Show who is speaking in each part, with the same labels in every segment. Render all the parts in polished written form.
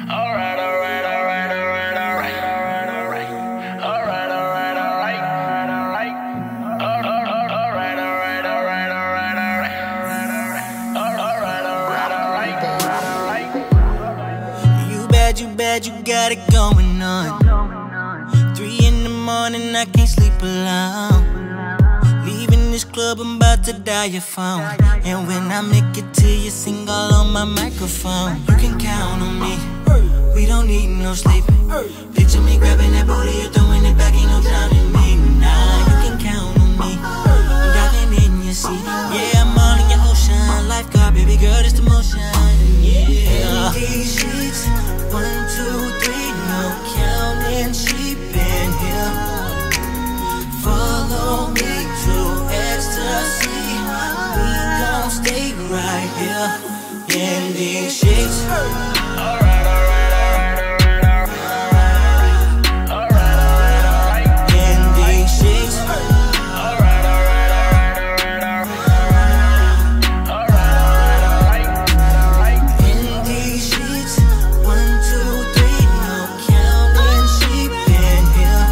Speaker 1: Alright, alright, alright, alright, alright, alright, alright. Alright, alright, alright, alright, alright. Alright, alright, alright, alright, alright. Alright, alright, alright, alright.
Speaker 2: You bad, you got it going on. 3 in the morning, I can't sleep alone. Leaving this club, I'm about to die your phone. And when I make it to you, sing all on my microphone. You can count on me, we don't need no sleep. Picture me grabbing that booty, you throwing it back, ain't no drowning me. Nah, you can count on me, I'm diving in your seat. Yeah, I'm all in your ocean, lifeguard, baby girl, it's the motion. Yeah, these sheets, 1, 2, 3, no counting sheep in here. Follow me to ecstasy, we gon' stay right here in these sheets.
Speaker 1: Alright, alright, alright, alright, alright. Alright, alright, alright.
Speaker 2: In these sheets.
Speaker 1: Alright, alright, alright, alright, alright. Alright, alright, alright.
Speaker 2: In these sheets, 1, 2, 3, no counting sheep in here.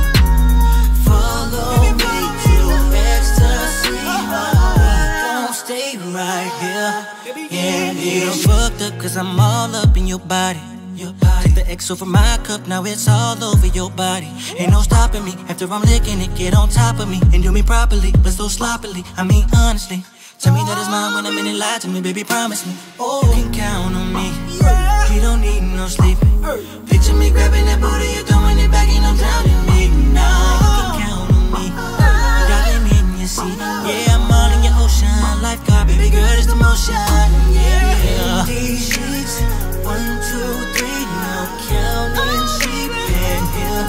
Speaker 2: Follow me to ecstasy, we gon' stay right here. In these fucked up 'cause I'm all up in your body. Take the X over my cup, now it's all over your body. Ain't no stopping me, after I'm licking it, get on top of me and do me properly, but so sloppily, I mean honestly. Tell me that it's mine when I'm in it, lie to me, baby, promise me. You can count on me, we don't need no sleep. Picture me grabbing that booty, you're throwing it back, ain't no drowning me. Nah, you can count on me, I'm diving in your seat. Yeah, I'm all in your ocean, lifeguard, baby girl, it's the motion. Yeah, these sheets, 1, 2, 3, no counting sheep in here.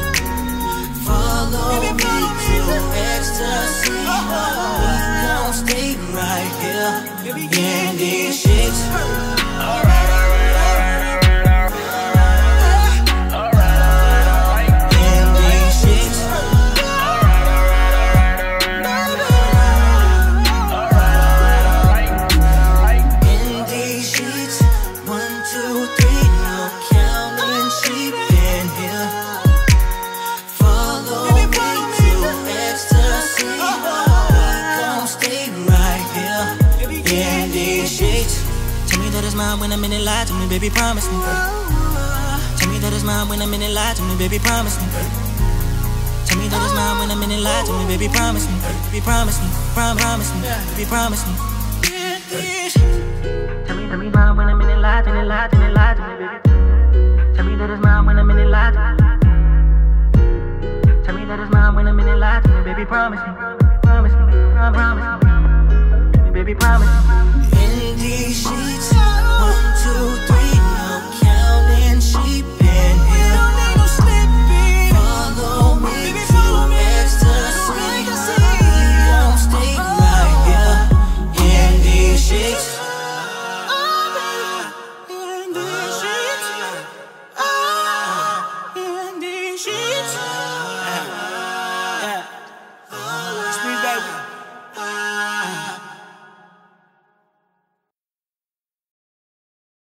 Speaker 2: Follow me to ecstasy, we gon' stay right here in these sheets.
Speaker 1: Alright, alright, alright, alright, alright. Alright, alright, alright.
Speaker 2: In these sheets.
Speaker 1: Alright, alright, alright, alright. Alright, alright, alright.
Speaker 2: In these sheets, 1, 2, 3, no counting sheep in here. Follow me to ecstasy, we gon' stay right here in these sheets. Tell me that it's mine when I'm in it, lie to me, baby, promise me. Tell me that it's mine when I'm in it, lie to me, baby, promise me. Tell me that it's mine when I'm in it, lie to me, baby, promise me. Baby, promise me, promise me, baby, promise me. Tell me mine when I'm in it, lie to me, lie to me, lie to me, baby. Tell me that it's mine when I'm in it, lie to me. Tell me that it's mine when I'm in it, lie to me, baby, promise me, promise me, promise me, baby, promise me.